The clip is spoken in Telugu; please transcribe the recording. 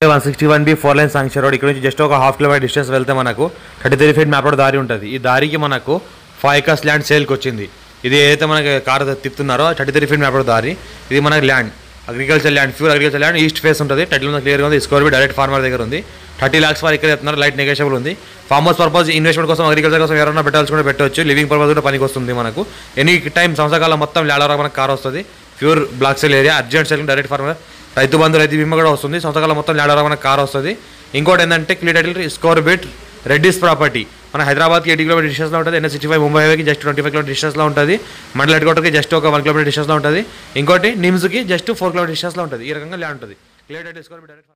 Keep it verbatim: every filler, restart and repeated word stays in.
One sixty one B four line sanction road ఇక్కడ నుంచి జస్ట్ ఒక హాఫ్ కిలోమీటర్ డిస్టెన్స్ వెళ్తే మనకు thirty three feet map road దారి ఉంటుంది. ఈ దారికి మనకు ఫైవ్ ఎకర్స్ ల్యాండ్ సేల్కి వచ్చింది. ఇది ఏదైతే మనకి కార్ తిప్పుతున్నారో thirty three feet map road దారి, ఇది మనకి land agriculture land, pure agriculture land, east face ఉంటుంది. టైటిల్ మీద క్లియర్గా ఉంది. స్కోర్ బి డైరెక్ట్ ఫార్మర్ దగ్గర ఉంది. థర్టీ లాక్స్ వారు ఇక్కడ చెప్తున్నారు. లైట్ నెగోషియబుల్ ఉంది. ఫార్మ్ హౌస్ పర్పస్, ఇన్వెస్ట్మెంట్ కోసం, అగ్రికల్చర్ కోసం ఎవరైనా పెట్టాల్సుకుంటే పెట్టవచ్చు. లివింగ్ పర్పస్ కూడా పనికి వస్తుంది. మనకు ఎనీ టైం సంవత్సరాల మొత్తం ల్యాండ్ మనకు కార్ వస్తుంది. Pure black sale area, urgent sale, direct farmer, Rythu Bandhu, రైతు బీమా కూడా వస్తుంది. సంవత్సరాల మొత్తం ల్యాండ్ మనకు కార్ వస్తుంది. ఇంకోటి ఏంటంటే clear title score bit Reddy's property మన హైదరాబాద్కి ఎయిటీ కిలోమీటర్ డిస్టెన్స్లో ఉంటుంది. ఎన్ఎస్ సిక్స్టీ ఫైవ్ ముంబై హైవేకి జస్ట్ ట్వంటీ ఫైవ్ కిలోమీటర్ డిస్టెన్స్లో ఉంటుంది. మండల్ హెడ్ క్వార్టర్కి జస్ట్ ఒక వన్ కిలోమీటర్ డిస్టెన్స్లో ఉంటుంది. ఇంకోటి నిమ్స్కి జస్ట్ ఫోర్ కిలోమీటర్ డిస్టెన్స్లో ఉంటుంది. ఈ రకంగా ల్యాండ్ ఉంటుంది. Clear title score bit direct